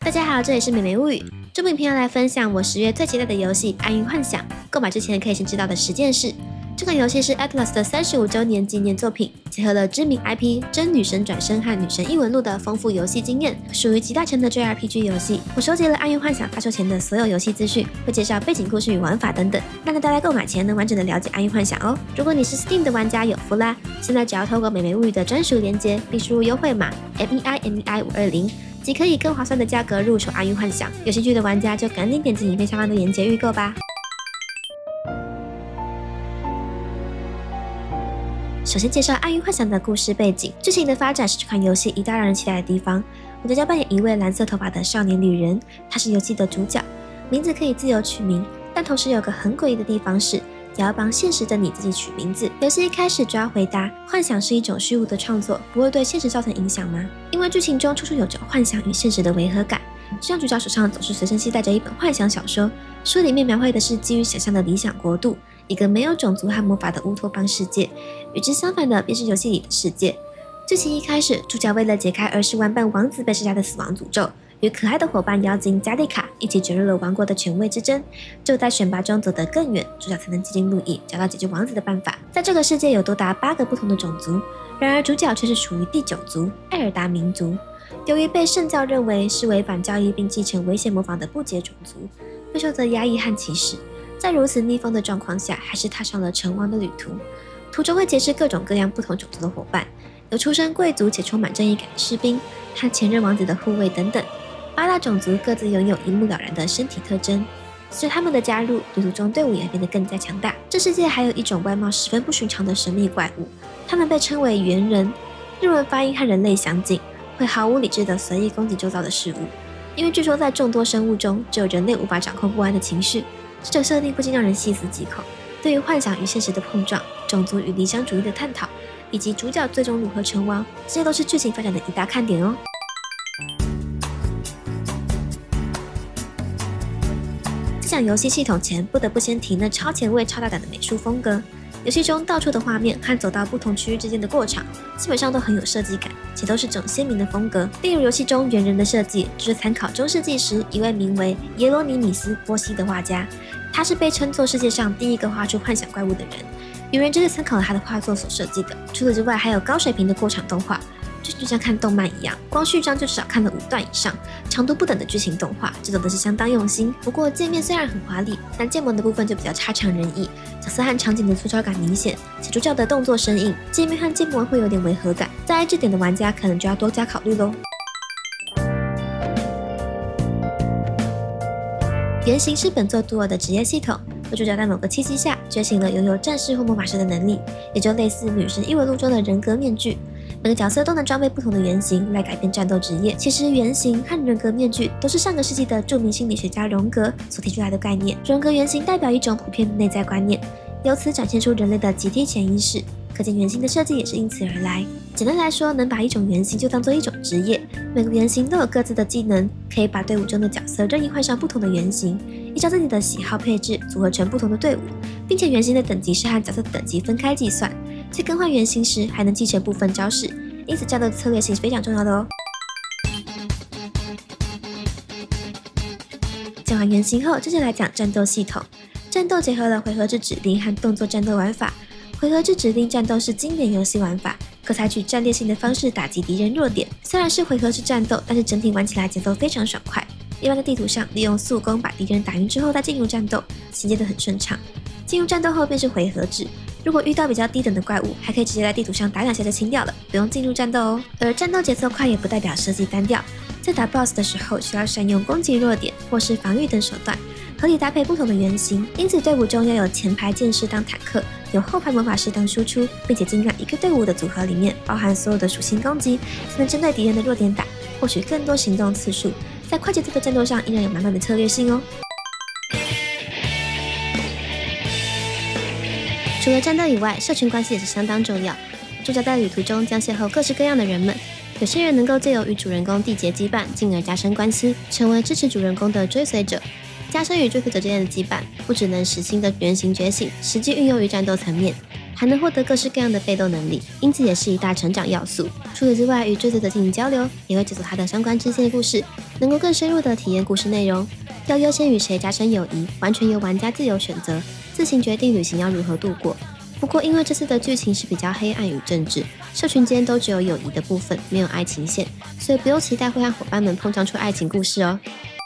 大家好，这里是美眉物语。这部影片要来分享我10月最期待的游戏《暗云幻想》。购买之前可以先知道的10件事。这款游戏是 Atlus 的35周年纪念作品，结合了知名 IP 真女神转生和女神异闻录的丰富游戏经验，属于集大成的 JRPG 游戏。我收集了《暗云幻想》发售前的所有游戏资讯，会介绍背景故事与玩法等等，让大家购买前能完整的了解《暗云幻想》哦。如果你是 Steam 的玩家，有福啦！现在只要透过美眉物语的专属链接，并输入优惠码 MEI520。即可以更划算的价格入手《暗云幻想》，有兴趣的玩家就赶紧点击影片下方的链接预购吧。首先介绍《暗云幻想》的故事背景，剧情的发展是这款游戏一大让人期待的地方。我在家扮演一位蓝色头发的少年旅人，她是游戏的主角，名字可以自由取名，但同时有个很诡异的地方是，也要帮现实的你自己取名字。游戏一开始就要回答，幻想是一种虚无的创作，不会对现实造成影响吗？因为剧情中处处有着幻想与现实的违和感，就像主角手上总是随身携带着一本幻想小说，书里面描绘的是基于想象的理想国度，一个没有种族和魔法的乌托邦世界。与之相反的便是游戏里的世界。剧情一开始，主角为了解开儿时玩伴王子被施加的死亡诅咒，与可爱的伙伴妖精加丽卡一起卷入了王国的权位之争，只有在选拔中走得更远，主角才能激进入役，找到解决王子的办法。在这个世界有多达8个不同的种族，然而主角却是属于第9族艾尔达民族。由于被圣教认为是违反教义并继承危险魔法的不洁种族，备受着压抑和歧视。在如此逆风的状况下，还是踏上了成王的旅途。途中会结识各种各样不同种族的伙伴，有出身贵族且充满正义感的士兵，和前任王子的护卫等等。8大种族各自拥有一目了然的身体特征，随他们的加入，旅途中队伍也变得更加强大。这世界还有一种外貌十分不寻常的神秘怪物，他们被称为猿人，日文发音和人类相近，会毫无理智地随意攻击周遭的事物。因为据说在众多生物中，只有人类无法掌控不安的情绪，这种设定不禁让人细思极恐。对于幻想与现实的碰撞，种族与理想主义的探讨，以及主角最终如何成王，这些都是剧情发展的一大看点哦。在讲游戏系统前，不得不先提那超前卫、超大胆的美术风格。游戏中到处的画面和走到不同区域之间的过场，基本上都很有设计感，且都是种鲜明的风格。例如游戏中猿人的设计，就是参考中世纪时一位名为耶罗尼米斯·波西的画家，他是被称作世界上第一个画出幻想怪物的人。猿人就是参考了他的画作所设计的。除此之外，还有高水平的过场动画，就像看动漫一样，光序章就至少看了5段以上，长度不等的剧情动画，这种的是相当用心。不过界面虽然很华丽，但建模的部分就比较差强人意，角色和场景的粗糙感明显，且主角的动作生硬，界面和建模会有点违和感，在意这点的玩家可能就要多加考虑咯。原型是本作独有的职业系统，主角在某个契机下觉醒了拥有战士或魔法师的能力，也就类似女神异闻录中的人格面具。每个角色都能装备不同的原型来改变战斗职业。其实原型和人格面具都是上个世纪的著名心理学家荣格所提出来的概念。荣格原型代表一种普遍的内在观念，由此展现出人类的集体潜意识，可见原型的设计也是因此而来。简单来说，能把一种原型就当做一种职业，每个原型都有各自的技能，可以把队伍中的角色任意换上不同的原型，依照自己的喜好配置组合成不同的队伍，并且原型的等级是和角色的等级分开计算。在更换原型时还能继承部分招式，因此战斗的策略性是非常重要的哦。讲完原型后，接着来讲战斗系统。战斗结合了回合制指令和动作战斗玩法。回合制指令战斗是经典游戏玩法，可采取战略性的方式打击敌人弱点。虽然是回合制战斗，但是整体玩起来节奏非常爽快。一般的地图上，利用速攻把敌人打晕之后再进入战斗，衔接得很顺畅。进入战斗后便是回合制，如果遇到比较低等的怪物，还可以直接在地图上打2下就清掉了，不用进入战斗哦。而战斗节奏快也不代表设计单调，在打 BOSS 的时候需要善用攻击弱点或是防御等手段，合理搭配不同的原型。因此队伍中要有前排剑士当坦克，有后排魔法师当输出，并且尽量一个队伍的组合里面包含所有的属性攻击，才能针对敌人的弱点打，获取更多行动次数，在快节奏的战斗上依然有满满的策略性哦。除了战斗以外，社群关系也是相当重要。主角在旅途中将邂逅各式各样的人们，有些人能够借由与主人公缔结羁绊，进而加深关系，成为支持主人公的追随者。加深与追随者之间的羁绊，不只能使新的原型觉醒，实际运用于战斗层面，还还能获得各式各样的被动能力，因此也是一大成长要素。除此之外，与追随者进行交流，也会解锁他的相关支线故事，能够更深入的体验故事内容。要优先与谁加深友谊，完全由玩家自由选择，自行决定旅行要如何度过。不过，因为这次的剧情是比较黑暗与政治，社群间都只有友谊的部分，没有爱情线，所以不用期待会和伙伴们碰撞出爱情故事哦。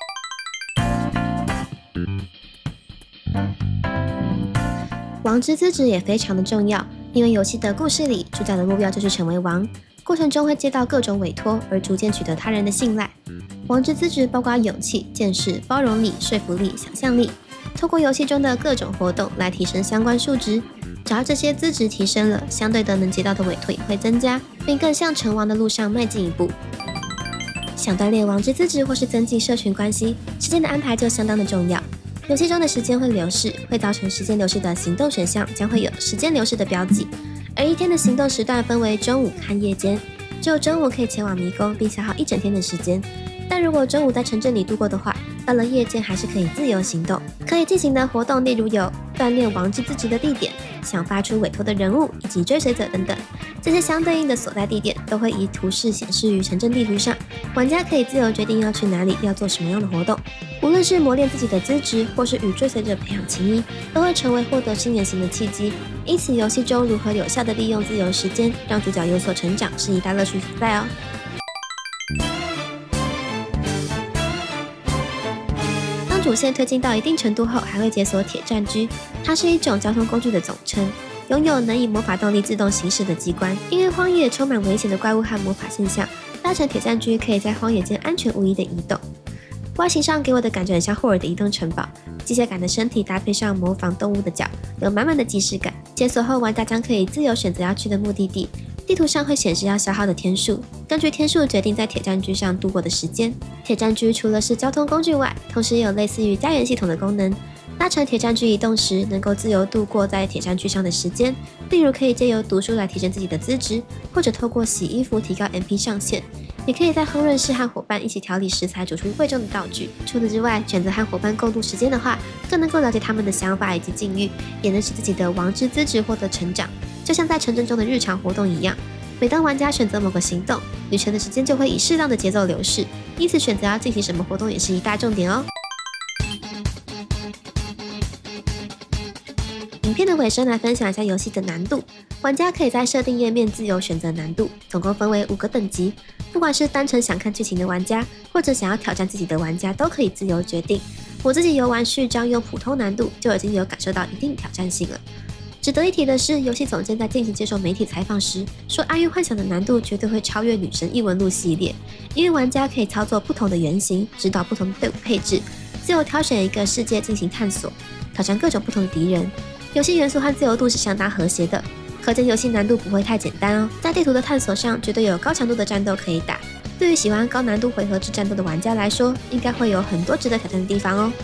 王之资质也非常的重要，因为游戏的故事里，主角的目标就是成为王，过程中会接到各种委托，而逐渐取得他人的信赖。王之资质包括勇气、见识、包容力、说服力、想象力，透过游戏中的各种活动来提升相关数值。只要这些资质提升了，相对的能接到的委托也会增加，并更向成王的路上迈进一步。想锻炼王之资质或是增进社群关系，时间的安排就相当的重要。游戏中的时间会流逝，会造成时间流逝的行动选项将会有时间流逝的标记，而一天的行动时段分为中午和夜间，只有中午可以前往迷宫并消耗一整天的时间。但如果中午在城镇里度过的话，到了夜间还是可以自由行动。可以进行的活动例如有锻炼王之资质的地点、想发出委托的人物以及追随者等等。这些相对应的所在地点都会以图示显示于城镇地图上，玩家可以自由决定要去哪里，要做什么样的活动。无论是磨练自己的资质，或是与追随者培养情谊，都会成为获得新原型的契机。因此，游戏中如何有效地利用自由时间，让主角有所成长，是一大乐趣所在哦。当主线推进到一定程度后，还会解锁铁战狙，它是一种交通工具的总称，拥有能以魔法动力自动行驶的机关。因为荒野充满危险的怪物和魔法现象，搭乘铁战狙可以在荒野间安全无疑的移动。外形上给我的感觉很像霍尔的移动城堡，机械感的身体搭配上模仿动物的脚，有满满的即视感。解锁后，玩家将可以自由选择要去的目的地，地图上会显示要消耗的天数，根据天数决定在铁战狙上度过的时间。铁战狙除了是交通工具外，同时也有类似于家园系统的功能。搭乘铁战狙移动时，能够自由度过在铁战狙上的时间，例如可以借由读书来提升自己的资质，或者透过洗衣服提高 MP 上限。也可以在烹饪室和伙伴一起调理食材，煮出贵重的道具。除此之外，选择和伙伴共度时间的话，更能够了解他们的想法以及境遇，也能使自己的王之资质获得成长。就像在城镇中的日常活动一样，每当玩家选择某个行动，旅程的时间就会以适当的节奏流逝，因此选择要进行什么活动也是一大重点哦。影片的尾声来分享一下游戏的难度，玩家可以在设定页面自由选择难度，总共分为5个等级。不管是单纯想看剧情的玩家，或者想要挑战自己的玩家，都可以自由决定。我自己游玩序章用普通难度，就已经有感受到一定挑战性了。值得一提的是，游戏总监在进行接受媒体采访时说，《暗域幻想》的难度绝对会超越《女神异闻录》系列，因为玩家可以操作不同的原型，指导不同的队伍配置，自由挑选一个世界进行探索，挑战各种不同的敌人。游戏元素和自由度是相当和谐的，可见游戏难度不会太简单哦。在地图的探索上，绝对有高强度的战斗可以打。对于喜欢高难度回合制战斗的玩家来说，应该会有很多值得挑战的地方哦。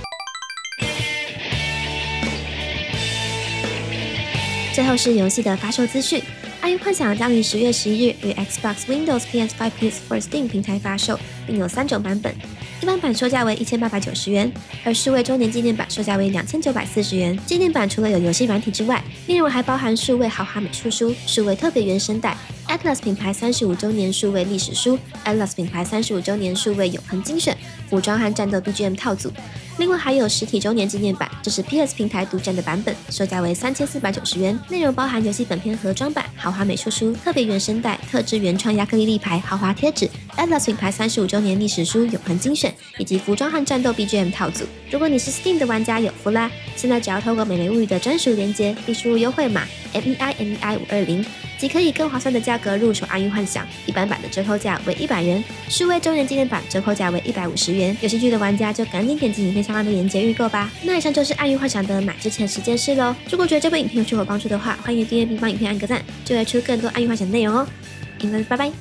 最后是游戏的发售资讯，《暗域幻想》将于10月11日于 Xbox、Windows、PS5、PS4、Steam 平台发售，并有3种版本。一般版售价为1890元，而数位周年纪念版售价为2940元。纪念版除了有游戏软体之外，内容还包含数位豪华美术书、数位特别原声带、Atlas 品牌35周年数位历史书、Atlas 品牌35周年数位永恒精选、服装和战斗 BGM 套组。另外还有实体周年纪念版，这是 PS 平台独占的版本，售价为3490元，内容包含游戏本片盒装版、豪华美术书、特别原声带、特制原创亚克力立牌、豪华贴纸、Atlas 品牌35周年历史书永恒精选，以及服装和战斗 BGM 套组。如果你是 Steam 的玩家有福啦，现在只要透过美美物语的专属连结，并输入优惠码 MEI520，即可以更划算的价格入手《暗域幻想》。一般版的折扣价为100元，数位周年纪念版折扣价为150元。有兴趣的玩家就赶紧点击影片下方的链接预购吧。那以上就是《暗域幻想》的买之前10件事喽。如果觉得这部影片有对我帮助的话，欢迎订阅并帮影片按个赞，就会出更多《暗域幻想》的内容哦。拜拜。